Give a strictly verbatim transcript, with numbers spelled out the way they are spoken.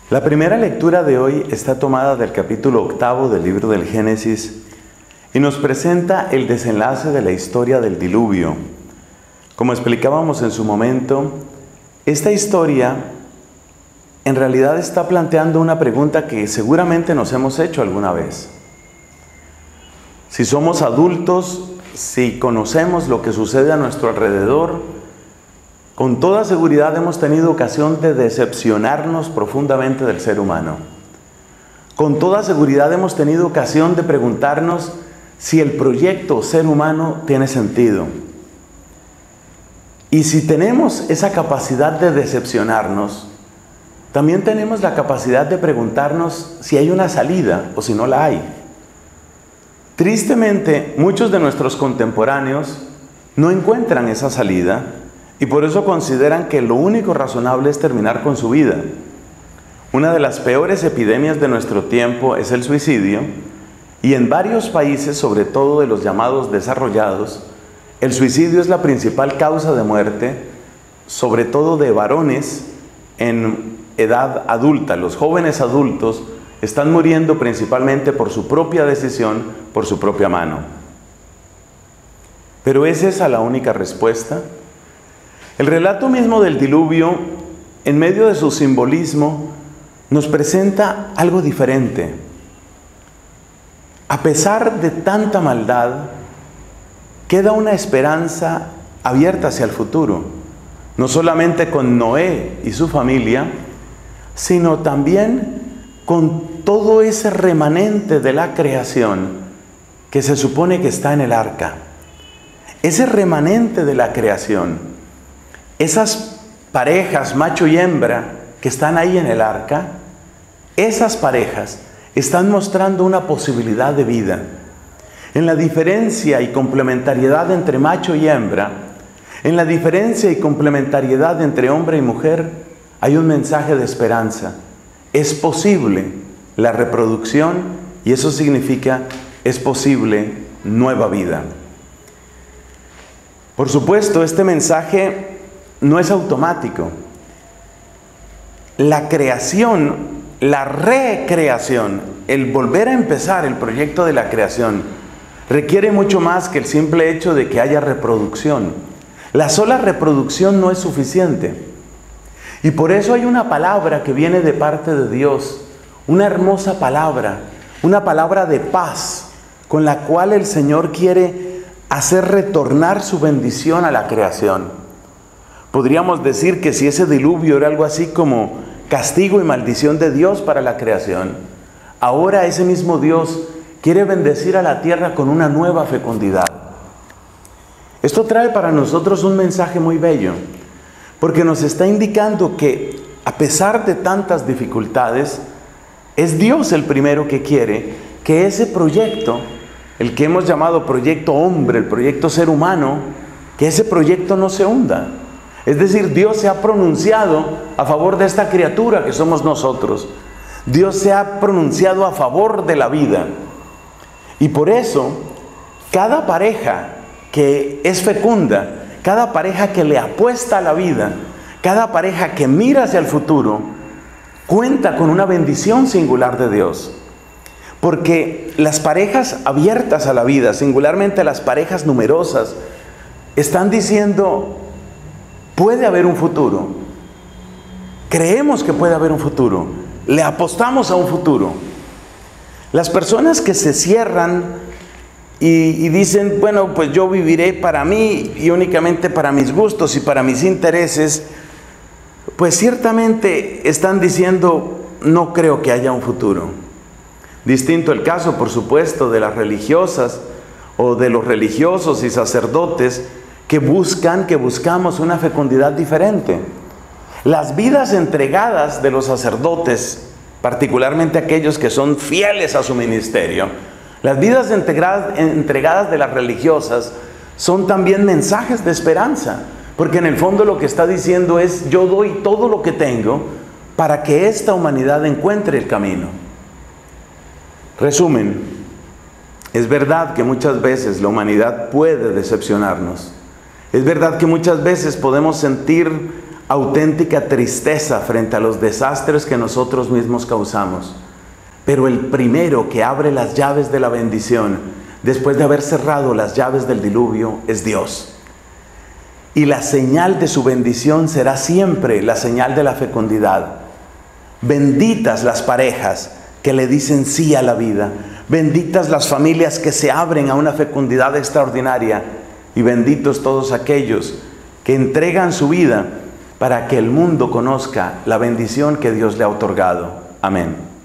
La primera lectura de hoy está tomada del capítulo octavo del libro del Génesis y nos presenta el desenlace de la historia del diluvio. Como explicábamos en su momento, esta historia en realidad está planteando una pregunta que seguramente nos hemos hecho alguna vez. Si somos adultos, si conocemos lo que sucede a nuestro alrededor, con toda seguridad hemos tenido ocasión de decepcionarnos profundamente del ser humano. Con toda seguridad hemos tenido ocasión de preguntarnos si el proyecto ser humano tiene sentido. Y si tenemos esa capacidad de decepcionarnos, también tenemos la capacidad de preguntarnos si hay una salida o si no la hay. Tristemente, muchos de nuestros contemporáneos no encuentran esa salida y por eso consideran que lo único razonable es terminar con su vida. Una de las peores epidemias de nuestro tiempo es el suicidio, y en varios países, sobre todo de los llamados desarrollados, el suicidio es la principal causa de muerte, sobre todo de varones en edad adulta. Los jóvenes adultos están muriendo principalmente por su propia decisión, por su propia mano. ¿Pero es esa la única respuesta? El relato mismo del diluvio, en medio de su simbolismo, nos presenta algo diferente. A pesar de tanta maldad, queda una esperanza abierta hacia el futuro, no solamente con Noé y su familia, sino también con todo ese remanente de la creación que se supone que está en el arca. Ese remanente de la creación, esas parejas, macho y hembra, que están ahí en el arca, esas parejas están mostrando una posibilidad de vida. En la diferencia y complementariedad entre macho y hembra, en la diferencia y complementariedad entre hombre y mujer, hay un mensaje de esperanza. Es posible la reproducción y eso significa es posible nueva vida. Por supuesto, este mensaje no es automático. La creación, la recreación, el volver a empezar el proyecto de la creación, requiere mucho más que el simple hecho de que haya reproducción. La sola reproducción no es suficiente. Y por eso hay una palabra que viene de parte de Dios, una hermosa palabra, una palabra de paz, con la cual el Señor quiere hacer retornar su bendición a la creación. Podríamos decir que si ese diluvio era algo así como castigo y maldición de Dios para la creación, ahora ese mismo Dios quiere bendecir a la tierra con una nueva fecundidad. Esto trae para nosotros un mensaje muy bello, porque nos está indicando que a pesar de tantas dificultades, es Dios el primero que quiere que ese proyecto, el que hemos llamado proyecto hombre, el proyecto ser humano, que ese proyecto no se hunda. Es decir, Dios se ha pronunciado a favor de esta criatura que somos nosotros. Dios se ha pronunciado a favor de la vida. Y por eso, cada pareja que es fecunda, cada pareja que le apuesta a la vida, cada pareja que mira hacia el futuro, cuenta con una bendición singular de Dios. Porque las parejas abiertas a la vida, singularmente las parejas numerosas, están diciendo: puede haber un futuro. Creemos que puede haber un futuro. Le apostamos a un futuro. Las personas que se cierran y, y dicen, bueno, pues yo viviré para mí y únicamente para mis gustos y para mis intereses, pues ciertamente están diciendo, no creo que haya un futuro. Distinto el caso, por supuesto, de las religiosas o de los religiosos y sacerdotes que buscan, que buscamos una fecundidad diferente. Las vidas entregadas de los sacerdotes, particularmente aquellos que son fieles a su ministerio, las vidas entregadas, entregadas de las religiosas, son también mensajes de esperanza, porque en el fondo lo que está diciendo es: yo doy todo lo que tengo para que esta humanidad encuentre el camino. Resumen, es verdad que muchas veces la humanidad puede decepcionarnos. Es verdad que muchas veces podemos sentir auténtica tristeza frente a los desastres que nosotros mismos causamos. Pero el primero que abre las llaves de la bendición, después de haber cerrado las llaves del diluvio, es Dios. Y la señal de su bendición será siempre la señal de la fecundidad. Benditas las parejas que le dicen sí a la vida. Benditas las familias que se abren a una fecundidad extraordinaria. Y benditos todos aquellos que entregan su vida para que el mundo conozca la bendición que Dios le ha otorgado. Amén.